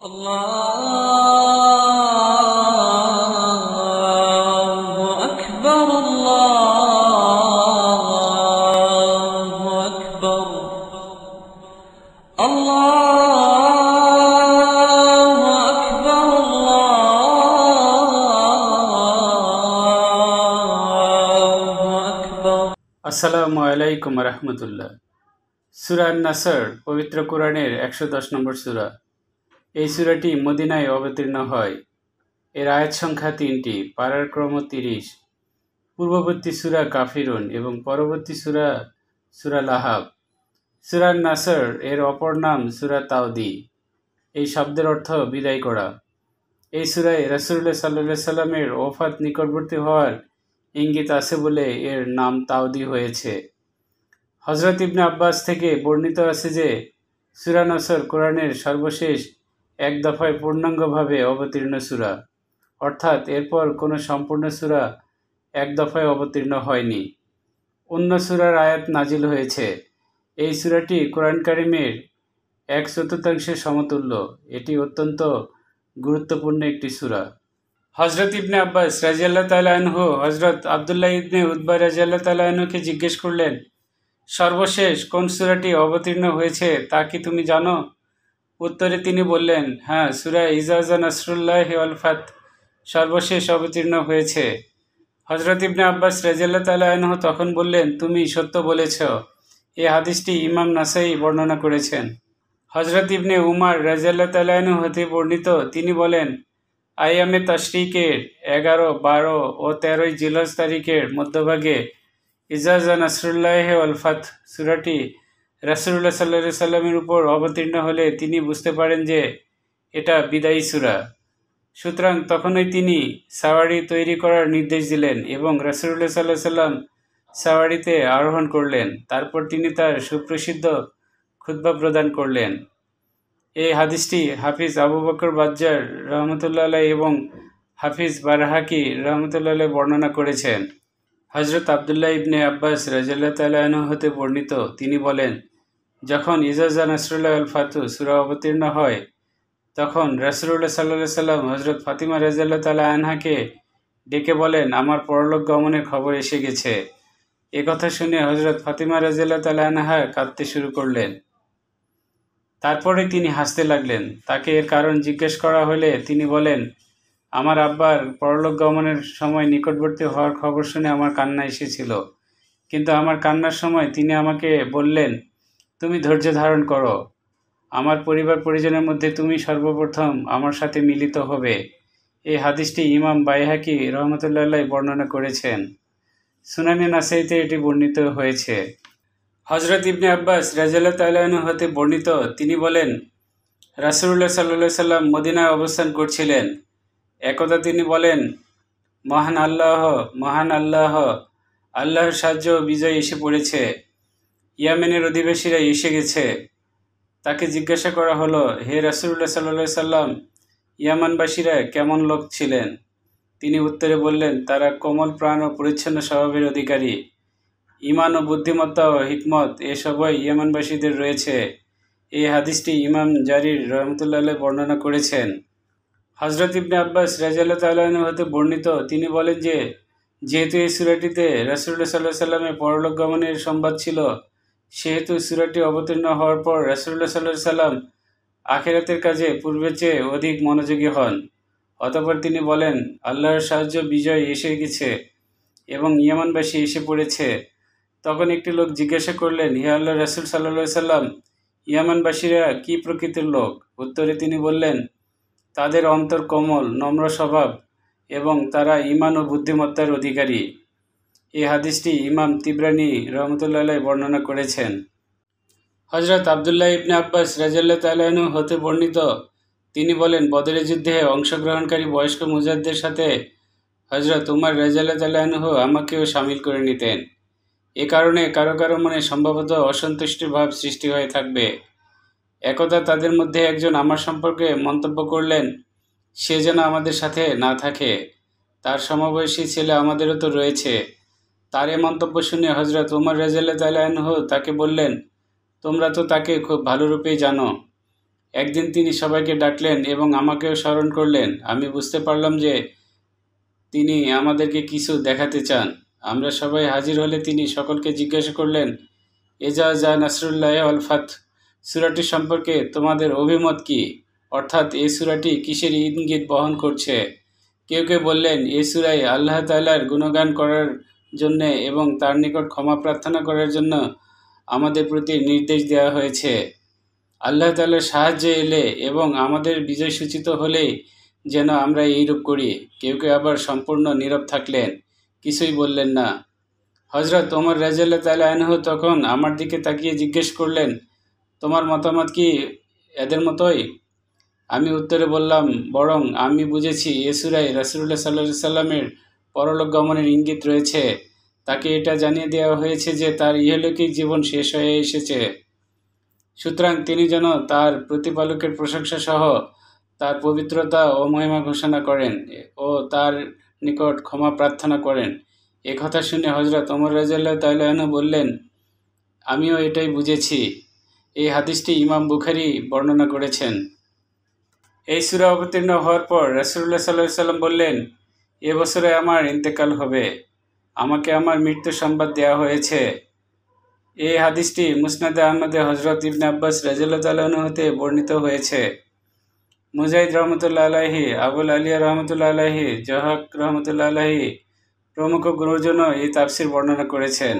الله أكبر الله أكبر الله أكبر الله أكبر আসসালামু আলাইকুম রহমতুল্লাহ। সূরা আন নাসর পবিত্র কোরআনের 110 নম্বর সূরা। এই সূরাটি মদিনায় অবতীর্ণ হয়। এর আয়াত সংখ্যা 3টি, পারার ক্রম 30। পূর্ববর্তী সূরা কাফিরুন এবং পরবর্তী সূরা সূরা লাহাব। সূরা আন নাসর এর অপর নাম সূরা তাওদি। এই শব্দের অর্থ বিদায় করা। এই সূরায় রাসূলুল্লাহ সাল্লাল্লাহু আলাইহি সাল্লামের ওফাত নিকটবর্তী হওয়ার ইঙ্গিত আছে বলে এর নাম তাওদি হয়েছে। হযরত ইবনে আব্বাস থেকে বর্ণিত আছে যে সূরা নসর কোরআনের সর্বশেষ এক দফায় পূর্ণাঙ্গভাবে অবতীর্ণ সূরা, অর্থাৎ এরপর কোনো সম্পূর্ণ সূরা এক দফায় অবতীর্ণ হয়নি। অন্য সূরার আয়াত নাজিল হয়েছে। এই সূরাটি কোরআন কারিমের 1/4 সমতুল্য। এটি অত্যন্ত গুরুত্বপূর্ণ একটি সূরা। হযরত ইবনে আব্বাস রাদিয়াল্লাহু তাআলা আনহু হযরত আব্দুল্লাহ ইবনে উতবা রাদিয়াল্লাহু তাআলা আনহুকে জিজ্ঞেস করলেন, সর্বশেষ কোন সূরাটি অবতীর্ণ হয়েছে তা কি তুমি জানো? উত্তরে তিনি বললেন, হ্যাঁ, সূরা ইজা জা নাসরুল্লাহি ওয়াল ফাত সর্বশেষ অবতীর্ণ হয়েছে। হযরত ইবনে আব্বাস রাদিয়াল্লাহু তাআলা আনহু তখন বললেন, তুমি সত্য বলেছ। এই হাদিসটি ইমাম নাসাই বর্ণনা করেছেন। হযরত ইবনে উমর রাদিয়াল্লাহু তাআলা আনহু হতে বর্ণিত, তিনি বলেন, আইয়ামে তাশরিকের 11, 12 ও 13 জিলহজ তারিখের মধ্যভাগে ইজা জা নাসরুল্লাহি ওয়াল ফাত সূরাটি রাসূলুল্লাহ সাল্লাল্লাহু আলাইহি সাল্লামের উপর অবতীর্ণ হলে তিনি বুঝতে পারেন যে এটা বিদায়ী সূরা। সুতরাং তখনই তিনি সাওয়ারি তৈরি করার নির্দেশ দিলেন এবং রাসূলুল্লাহ সাল্লাল্লাহু আলাইহি সাল্লাম সাওয়ারিতে আরোহণ করলেন। তারপর তিনি তার সুপ্রসিদ্ধ খুতবা প্রদান করলেন। এই হাদিসটি হাফিজ আবু বকর বাজ্জার রহমতুল্লাহ আলাইহি এবং হাফিজ বারহাকি রহমতুল্লাহ আলাইহি বর্ণনা করেছেন। হযরত আব্দুল্লাহ ইবনে আব্বাস রাদিয়াল্লাহু তাআলা আনহু হতে বর্ণিত, তিনি বলেন, যখন ইজা জা নাসরুল্লাহি ওয়াল ফাত সূরা অবতীর্ণ হয় তখন রাসূলুল্লাহ সাল্লাল্লাহু আলাইহি সাল্লাম হযরত ফাতিমা রাদিয়াল্লাহু তাআলা আনহাকে ডেকে বলেন, আমার পরলোক গমনের খবর এসে গেছে। এ কথা শুনে হযরত ফাতিমা রাদিয়াল্লাহু তাআলা আনহা কাঁদতে শুরু করলেন। তারপরে তিনি হাসতে লাগলেন। তাকে এর কারণ জিজ্ঞেস করা হলে তিনি বলেন, আমার আব্বার পরলোক গমনের সময় নিকটবর্তী হওয়ার খবর শুনে আমার কান্না এসেছিল, কিন্তু আমার কান্নার সময় তিনি আমাকে বললেন, তুমি ধৈর্য ধারণ করো, আমার পরিবার পরিজনের মধ্যে তুমি সর্বপ্রথম আমার সাথে মিলিত হবে। এই হাদিসটি ইমাম বাইহাকি রহমতুল্লাহ আলাইহি বর্ণনা করেছেন। সুনানে নাসাইতে এটি বর্ণিত হয়েছে। হযরত ইবনে আব্বাস রাদিয়াল্লাহু তাআলা আনহু হতে বর্ণিত, তিনি বলেন, রাসূলুল্লাহ সাল্লাল্লাহু আলাইহি সাল্লাম মদিনায় অবস্থান করছিলেন। একদা তিনি বলেন, মহান আল্লাহ, মহান আল্লাহ, আল্লাহর সাহায্য ও বিজয় এসে পড়েছে, ইয়ামেনের অধিবাসীরা এসে গেছে। তাকে জিজ্ঞাসা করা হলো, হে রাসূলুল্লাহ সাল্লাল্লাহু আলাইহি সাল্লাম, ইয়ামানবাসীরা কেমন লোক ছিলেন? তিনি উত্তরে বললেন, তারা কোমল প্রাণ ও পরিচ্ছন্ন স্বভাবের অধিকারী। ঈমান ও বুদ্ধিমত্তা ও হিকমত এ সবই ইয়ামানবাসীদের রয়েছে। এই হাদিসটি ইমাম জারির রহমতুল্লাহ আলাইহি বর্ণনা করেছেন। হযরত ইবনে আব্বাস রাদিয়াল্লাহু তাআলা আনহু হতে বর্ণিত, তিনি বলেন যে যেহেতু এই সূরাটিতে রাসূলুল্লাহ সাল্লাল্লাহু আলাইহি সাল্লামের পরলোক গমনের সংবাদ ছিল, সেহেতু সূরাটি অবতীর্ণ হওয়ার পর রাসূলুল্লাহ সাল্লাল্লাহু আলাইহি সাল্লাম আখিরাতের কাজে পূর্বের চেয়ে অধিক মনোযোগী হন। অতঃপর তিনি বলেন, আল্লাহর সাহায্য বিজয় এসে গেছে এবং ইয়ামানবাসী এসে পড়েছে। তখন একটি লোক জিজ্ঞাসা করলেন, হে আল্লাহর রাসূল সাল্লাল্লাহু আলাইহি সাল্লাম, ইয়ামানবাসীরা কি প্রকৃতির লোক? উত্তরে তিনি বললেন, তাদের অন্তর কোমল, নম্র স্বভাব এবং তারা ঈমান ও বুদ্ধিমত্তার অধিকারী। এই হাদিসটি ইমাম তিবরানী রহমতুল্লাহ আলাইহি বর্ণনা করেছেন। হযরত আব্দুল্লাহ ইবনে আব্বাস রাদিয়াল্লাহু তাআলা আনহু হতে বর্ণিত, তিনি বলেন, বদরের যুদ্ধে অংশগ্রহণকারী বয়স্ক মুজাহিদদের সাথে হযরত উমর রাদিয়াল্লাহু তাআলা আনহু আমাকেও শামিল করে নিতেন। এ কারণে কারো কারো মনে সম্ভবত অসন্তুষ্টির ভাব সৃষ্টি হয়ে থাকবে। একদা তাদের মধ্যে একজন আমার সম্পর্কে মন্তব্য করলেন, সে যেন আমাদের সাথে না থাকে, তার সমবয়সী ছেলে আমাদেরও তো রয়েছে। তার এ মন্তব্য শুনে হযরত উমর রাদিয়াল্লাহু তাআলা আনহু তাকে বললেন, তোমরা তো তাকে খুব ভালোরূপেই জানো। একদিন তিনি সবাইকে ডাকলেন এবং আমাকেও স্মরণ করলেন। আমি বুঝতে পারলাম যে তিনি আমাদেরকে কিছু দেখাতে চান। আমরা সবাই হাজির হলে তিনি সকলকে জিজ্ঞাসা করলেন, এজা যা নাসরুল্লাহ আল ফাত সূরাটি সম্পর্কে তোমাদের অভিমত কি? অর্থাৎ এই সূরাটি কিসের ইঙ্গিত বহন করছে? কেউ কেউ বললেন, এই সূরায় আল্লাহ তাআলার গুণগান করার জন্য এবং তার নিকট ক্ষমা প্রার্থনা করার জন্য আমাদের প্রতি নির্দেশ দেওয়া হয়েছে। আল্লাহ তাআলার সাহায্য এলে এবং আমাদের বিজয় সূচিত হলেই যেন আমরা এইরূপ করি। কেউ কেউ আবার সম্পূর্ণ নীরব থাকলেন, কিছুই বললেন না। হযরত ওমর রাদিয়াল্লাহু তাআলা আনহু তখন আমার দিকে তাকিয়ে জিজ্ঞেস করলেন, তোমার মতামত কি এদের মতোই? আমি উত্তরে বললাম, বরং আমি বুঝেছি এ সূরায় রাসূলুল্লাহ সাল্লাল্লাহু আলাইহি সাল্লামের পরলোক গমনের ইঙ্গিত রয়েছে। তাকে এটা জানিয়ে দেওয়া হয়েছে যে তার ইহলৌকিক জীবন শেষ হয়ে এসেছে, সুতরাং তিনি যেন তার প্রতিপালকের প্রশংসা সহ তার পবিত্রতা ও মহিমা ঘোষণা করেন ও তার নিকট ক্ষমা প্রার্থনা করেন। এ কথা শুনে হযরত ওমর রাদিয়াল্লাহু তাআলা আনহু বললেন, আমিও এটাই বুঝেছি। এই হাদিসটি ইমাম বুখারী বর্ণনা করেছেন। এই সূরা অবতীর্ণ হওয়ার পর রাসূলুল্লাহ সাল্লাল্লাহু আলাইহি সাল্লাম বললেন, এ বছরে আমার ইন্তেকাল হবে, আমাকে আমার মৃত্যু সংবাদ দেওয়া হয়েছে। এই হাদিসটি মুসনাদে আহমদে হযরত ইবনে আব্বাস রাদিয়াল্লাহু তাআলা আনহু হতে বর্ণিত হয়েছে। মুজাহিদ রহমতুল্লাহ আলাইহি, আবুল আলিয়া রহমতুল্লাহ আলাইহি, জহক রহমতুল্লাহ আলাইহি প্রমুখ গুরুজনও এই তাফসির বর্ণনা করেছেন।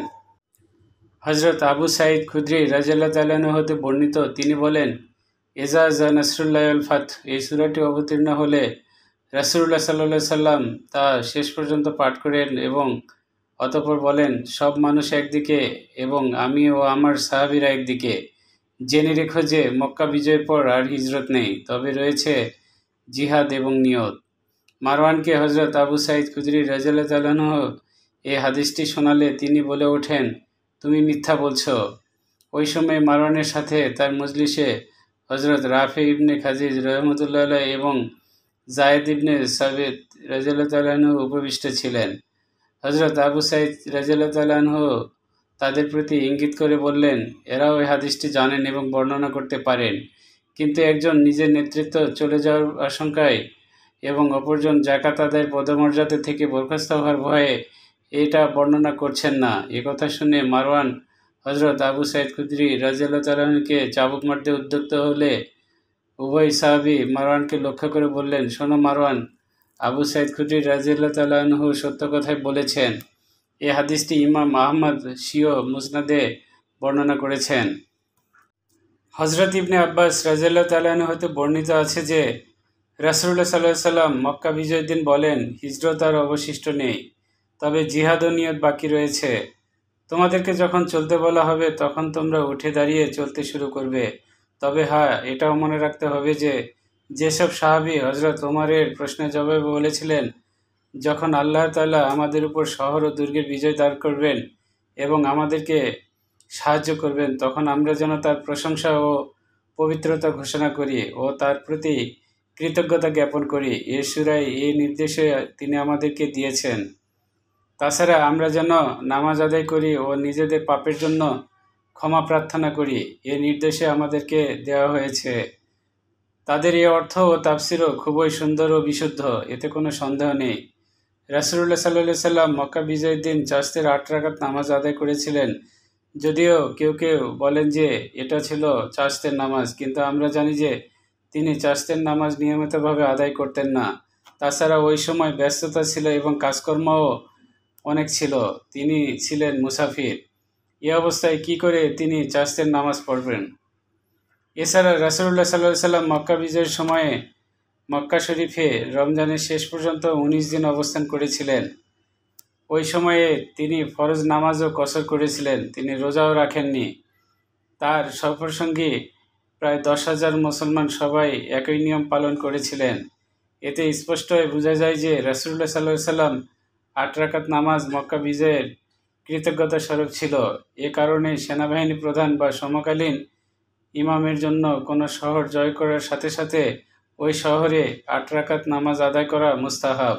হযরত আবু সাঈদ খুদরি রাদিয়াল্লাহু তাআলা আনহু হতে বর্ণিত, তিনি বলেন, এজা যা নাসরুল্লাহ আল ফাত এই সূরাটি অবতীর্ণ হলে রাসূলুল্লাহ সাল্লাল্লাহু আলাইহি সাল্লাম তা শেষ পর্যন্ত পাঠ করেন এবং অতঃপর বলেন, সব মানুষ একদিকে এবং আমি ও আমার সাহাবীরা একদিকে। জেনে রেখো যে মক্কা বিজয়ের পর আর হিজরত নেই, তবে রয়েছে জিহাদ এবং নিয়ত। মারওয়ানকে হযরত আবু সাঈদ খুদরি রাদিয়াল্লাহু তাআলা আনহু এই হাদিসটি শোনালে তিনি বলে ওঠেন, তুমি মিথ্যা বলছো। ওই সময় মারওয়ানের সাথে তার মজলিসে হযরত রাফি ইবনে খাজিজ রহমতুল্লাহ আলাইহি এবং যায়েদ ইবনে সাবিত রাদিয়াল্লাহু তাআলা আনহু উপবিষ্ট ছিলেন। হযরত আবু সাঈদ রাদিয়াল্লাহু তাআলা আনহু তাদের প্রতি ইঙ্গিত করে বললেন, এরাও এই হাদিসটি জানেন এবং বর্ণনা করতে পারেন, কিন্তু একজন নিজের নেতৃত্ব চলে যাওয়ার আশঙ্কায় এবং অপরজন যাকাত আদায়ের পদমর্যাদা থেকে বরখাস্ত হওয়ার ভয়ে এটা বর্ণনা করছেন না। এ কথা শুনে মারওয়ান হযরত আবু সাঈদ খুদরি রাদিয়াল্লাহু তাআলা আনহুকে চাবুক মারতে উদ্যত হলে উভয় সাহাবী মারওয়ানকে লক্ষ্য করে বললেন, শোনো মারওয়ান, আবু সাঈদ খুদরি রাদিয়াল্লাহু তাআলা আনহু সত্য কথাই বলেছেন। এই হাদিসটি ইমাম আহমদ স্বীয় মুসনাদে বর্ণনা করেছেন। হযরত ইবনে আব্বাস রাদিয়াল্লাহু তাআলা আনহু হতে বর্ণিত আছে যে রাসূলুল্লাহ সাল্লাল্লাহু আলাইহি সাল্লাম মক্কা বিজয়ের দিন বলেন, হিজরত আর অবশিষ্ট নেই, তবে জিহাদ ও নিয়ত বাকি রয়েছে। তোমাদেরকে যখন চলতে বলা হবে তখন তোমরা উঠে দাঁড়িয়ে চলতে শুরু করবে। তবে হ্যাঁ, এটাও মনে রাখতে হবে যে যেসব সাহাবী হযরত ওমরের প্রশ্নের জবাবে বলেছিলেন, যখন আল্লাহ তাআলা আমাদের উপর শহর ও দুর্গের বিজয় দাঁড় করবেন এবং আমাদেরকে সাহায্য করবেন, তখন আমরা যেন তার প্রশংসা ও পবিত্রতা ঘোষণা করি ও তার প্রতি কৃতজ্ঞতা জ্ঞাপন করি। এই সূরায় এই নির্দেশে তিনি আমাদেরকে দিয়েছেন। তাছাড়া আমরা যেন নামাজ আদায় করি ও নিজেদের পাপের জন্য ক্ষমা প্রার্থনা করি, এই নির্দেশে আমাদেরকে দেওয়া হয়েছে। তাদের এই অর্থ ও তাফসিরও খুবই সুন্দর ও বিশুদ্ধ, এতে কোনো সন্দেহ নেই। রাসূলুল্লাহ সাল্লাল্লাহু আলাইহি সাল্লাম মক্কা বিজয়ের দিন চাষতের 8 রাকাত নামাজ আদায় করেছিলেন। যদিও কেউ কেউ বলেন যে এটা ছিল চাষতের নামাজ, কিন্তু আমরা জানি যে তিনি চাষতের নামাজ নিয়মিতভাবে আদায় করতেন না। তাছাড়া ওই সময় ব্যস্ততা ছিল এবং কাজকর্মও অনেক ছিল, তিনি ছিলেন মুসাফির। এ অবস্থায় কি করে তিনি চাষতের নামাজ পড়বেন? এছাড়া রাসূলুল্লাহ সাল্লাল্লাহু আলাইহি সাল্লাম মক্কা বিজয়ের সময়ে মক্কা শরীফে রমজানের শেষ পর্যন্ত 19 দিন অবস্থান করেছিলেন। ওই সময়ে তিনি ফরজ নামাজও কসর করেছিলেন, তিনি রোজাও রাখেননি। তার সফরসঙ্গী প্রায় 10,000 মুসলমান সবাই একই নিয়ম পালন করেছিলেন। এতে স্পষ্ট হয়ে বোঝা যায় যে রাসূলুল্লাহ সাল্লাল্লাহু আলাইহি সাল্লাম 8 রাকাত নামাজ মক্কা বিজয়ের কৃতজ্ঞতা স্বরূপ ছিল। এ কারণে সেনাবাহিনী প্রধান বা সমকালীন ইমামের জন্য কোনো শহর জয় করার সাথে সাথে ওই শহরে 8 রাকাত নামাজ আদায় করা মুস্তাহাব।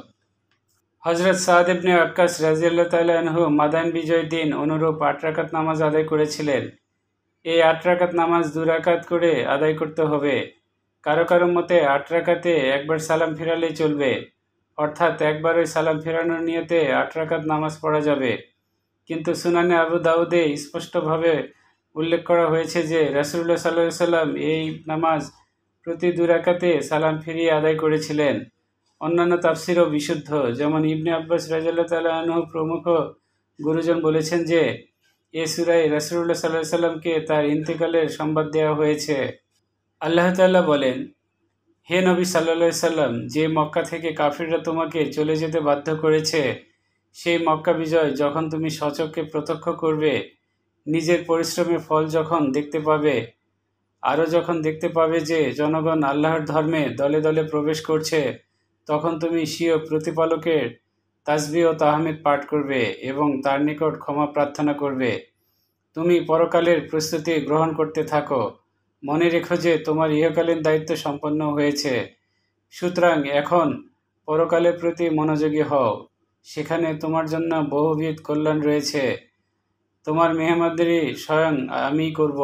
হযরত সাদ ইবনে ওয়াক্কাস রাদিয়াল্লাহু তাআলা আনহু মাদান বিজয়ের দিন অনুরূপ 8 রাকাত নামাজ আদায় করেছিলেন। এই 8 রাকাত নামাজ 2 রাকাত করে আদায় করতে হবে। কারো কারো মতে 8 রাকাতে একবার সালাম ফিরালেই চলবে, অর্থাৎ একবারই সালাম ফিরানোর নিয়তে 8 রাকাত নামাজ পড়া যাবে। কিন্তু সুনানে আবু দাউদে স্পষ্টভাবে উল্লেখ করা হয়েছে যে রাসূলুল্লাহ সাল্লাল্লাহু আলাইহি সাল্লাম এই নামাজ প্রতি 2 রাকাতে সালাম ফিরিয়ে আদায় করেছিলেন। অন্যান্য তাফসিরও বিশুদ্ধ, যেমন ইবনে আব্বাস রাদিয়াল্লাহু তাআলা আনহু প্রমুখ গুরুজন বলেছেন যে এ সূরায় রাসূলুল্লাহ সাল্লাল্লাহু আলাইহি সাল্লামকে তার ইন্তেকালের সংবাদ দেওয়া হয়েছে। আল্লাহ তাআলা বলেন, হে নবী সাল্লাল্লাহু আলাইহি সাল্লাম, যে মক্কা থেকে কাফিররা তোমাকে চলে যেতে বাধ্য করেছে, সেই মক্কা বিজয় যখন তুমি স্বচক্ষে প্রত্যক্ষ করবে, নিজের পরিশ্রমের ফল যখন দেখতে পাবে, আরও যখন দেখতে পাবে যে জনগণ আল্লাহর ধর্মে দলে দলে প্রবেশ করছে, তখন তুমি স্বীয় প্রতিপালকের তাসবিহ ও তাহমিদ পাঠ করবে এবং তার নিকট ক্ষমা প্রার্থনা করবে। তুমি পরকালের প্রস্তুতি গ্রহণ করতে থাকো। মনে রেখো যে তোমার ইহকালীন দায়িত্ব সম্পন্ন হয়েছে। সুতরাং এখন পরকালের প্রতি মনোযোগী হও, সেখানে তোমার জন্য বহুবিধ কল্যাণ রয়েছে। তোমার মেহমানদারি স্বয়ং আমিই করব।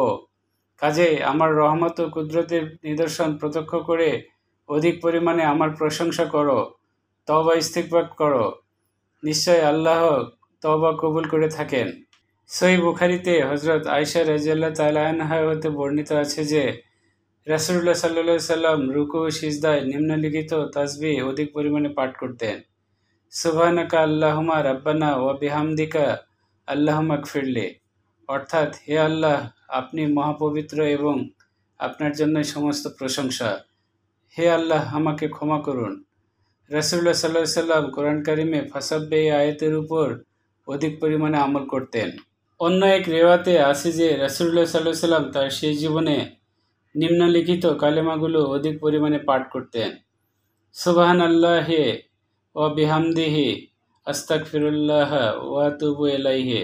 কাজেই আমার রহমত ও কুদরতের নিদর্শন প্রত্যক্ষ করে অধিক পরিমাণে আমার প্রশংসা করো, তওবা ইস্তিগফার করো। নিশ্চয় আল্লাহ তওবা কবুল করে থাকেন। সহিহ বুখারীতে হযরত আয়েশা রাদিয়াল্লাহু তাআলা আনহা হতে বর্ণিত আছে যে রাসূলুল্লাহ সাল্লাল্লাহু আলাইহি সাল্লাম রুকু ও সিজদায় নিম্নলিখিত তাসবিহ অধিক পরিমাণে পাঠ করতেন: সুবহানাকা আল্লাহুম্মা রাব্বানা ওয়া বিহামদিকা আল্লাহুম্মা গফিরলি, অর্থাৎ হে আল্লাহ, আপনি মহাপবিত্র এবং আপনার জন্য সমস্ত প্রশংসা। হে আল্লাহ, আমাকে ক্ষমা করুন। রাসূলুল্লাহ সাল্লাল্লাহু আলাইহি সাল্লাম কোরআন কারিমে ফাসাব্বিহ এই আয়াতের উপর অধিক পরিমাণে আমল করতেন। অন্য এক রিওয়ায়াতে আছে যে রাসূলুল্লাহ সাল্লাল্লাহু আলাইহি সাল্লাম তার শেষ জীবনে নিম্নলিখিত কালেমাগুলো অধিক পরিমাণে পাঠ করতেন: সুবহানাল্লাহি ওয়া বিহামদিহি আস্তাগফিরুল্লাহ ওয়া আতুবু ইলাইহি,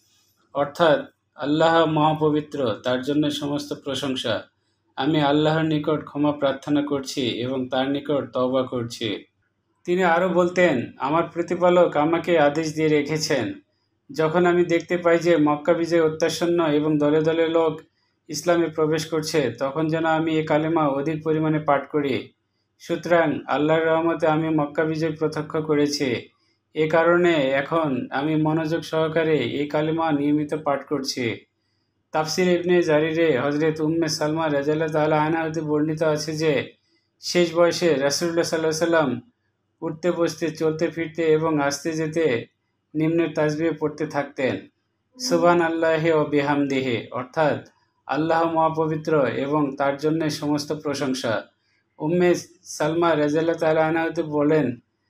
অর্থাৎ আল্লাহ মহাপবিত্র, তার জন্য সমস্ত প্রশংসা, আমি আল্লাহর নিকট ক্ষমা প্রার্থনা করছি এবং তার নিকট তওবা করছি। তিনি আরও বলতেন, আমার প্রতিপালক আমাকে আদেশ দিয়ে রেখেছেন, যখন আমি দেখতে পাই যে মক্কা বিজয় অত্যাসন্ন এবং দলে দলে লোক ইসলামে প্রবেশ করছে, তখন যেন আমি এ কালেমা অধিক পরিমাণে পাঠ করি। সুতরাং আল্লাহর রহমতে আমি মক্কা বিজয় প্রত্যক্ষ করেছি। এ কারণে এখন আমি মনোযোগ সহকারে এই কালেমা নিয়মিত পাঠ করছি। তাফসির ইবনে জারিরে হযরত উম্মে সালমা রাদিয়াল্লাহু তাআলা আনহা হতে বর্ণিত আছে যে শেষ বয়সে রাসূলুল্লাহ সাল্লাল্লাহু আলাইহি সাল্লাম উঠতে বসতে, চলতে ফিরতে এবং আসতে যেতে নিম্নের তাসবিহ পড়তে থাকতেন: সুবহানাল্লাহি ওয়া বিহামদিহি, অর্থাৎ আল্লাহ মহাপবিত্র এবং তার জন্য সমস্ত প্রশংসা। উম্মে সালমা রাদিয়াল্লাহু তাআলা আনহা হতে বলেন,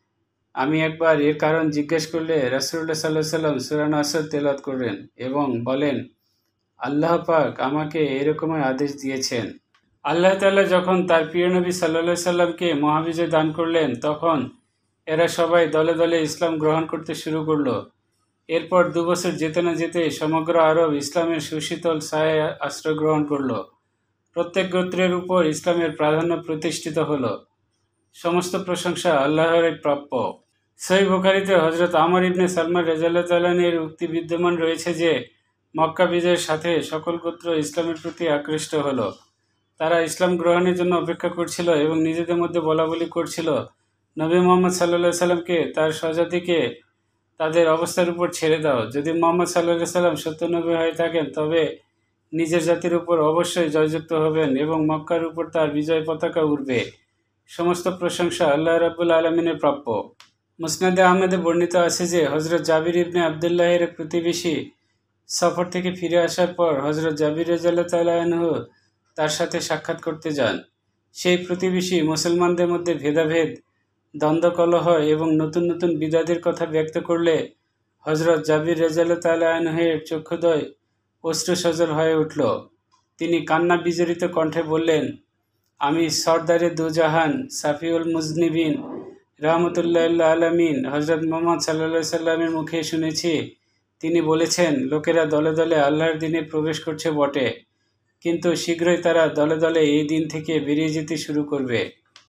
আমি একবার এর কারণ জিজ্ঞেস করলে রাসূলুল্লাহ সাল্লাল্লাহু আলাইহি সাল্লাম সূরা নাসর তেলাওয়াত করেন এবং বলেন, আল্লাহ পাক আমাকে এরকমই আদেশ দিয়েছেন। আল্লাহ তাআলা যখন তার প্রিয় নবী সাল্লাল্লাহু আলাইহি সাল্লামকে মহাবিজয় দান করলেন, তখন এরা সবাই দলে দলে ইসলাম গ্রহণ করতে শুরু করলো। এরপর 2 বছর যেতে না যেতে সমগ্র আরব ইসলামের সুশীতল ছায়ায় আশ্রয় গ্রহণ করলো। প্রত্যেক গোত্রের উপর ইসলামের প্রাধান্য প্রতিষ্ঠিত হলো। সমস্ত প্রশংসা আল্লাহর প্রাপ্য। সহিহ বুখারীতে হযরত আমর ইবনে সালমা রাদিয়াল্লাহু তাআলা এর উক্তি বিদ্যমান রয়েছে যে মক্কা বিজয়ের সাথে সকল গোত্র ইসলামের প্রতি আকৃষ্ট হলো। তারা ইসলাম গ্রহণের জন্য অপেক্ষা করছিল এবং নিজেদের মধ্যে বলাবলি করছিল, নবী মুহাম্মদ সাল্লাল্লাহু আলাইহি সাল্লামকে তার স্বজাতিকে তাদের অবস্থার উপর ছেড়ে দাও। যদি মুহাম্মদ সাল্লাল্লাহু আলাইহি সাল্লাম সত্য নবী হয়ে থাকেন, তবে নিজের জাতির উপর অবশ্যই জয়যুক্ত হবেন এবং মক্কার উপর তার বিজয় পতাকা উড়বে। সমস্ত প্রশংসা আল্লাহ রাব্বুল আলামিনের প্রাপ্য। মুসনাদে আহমেদে বর্ণিত আছে যে হযরত জাবির ইবনে আবদুল্লাহের প্রতিবেশী সফর থেকে ফিরে আসার পর হযরত জাবির রাদিয়াল্লাহু তাআলা আনহু তার সাথে সাক্ষাৎ করতে যান। সেই প্রতিবেশী মুসলমানদের মধ্যে ভেদাভেদ, দ্বন্দ্ব, কলহ এবং নতুন নতুন বিদাতের কথা ব্যক্ত করলে হযরত জাবির রাদিয়াল্লাহু তাআলা আনহুর চক্ষুদ্বয় অশ্রুসজল হয়ে উঠল। তিনি কান্না বিজড়িত কণ্ঠে বললেন, আমি সরদারে দুজাহান সাফিউল মুজনিবিন রাহমাতুল্লাহিল আলামিন হযরত মুহাম্মদ সাল্লাল্লাহু আলাইহি সাল্লামের মুখে শুনেছি, তিনি বলেছেন, লোকেরা দলে দলে আল্লাহর দিনে প্রবেশ করছে বটে, কিন্তু শীঘ্রই তারা দলে দলে এই দিন থেকে বেরিয়ে যেতে শুরু করবে।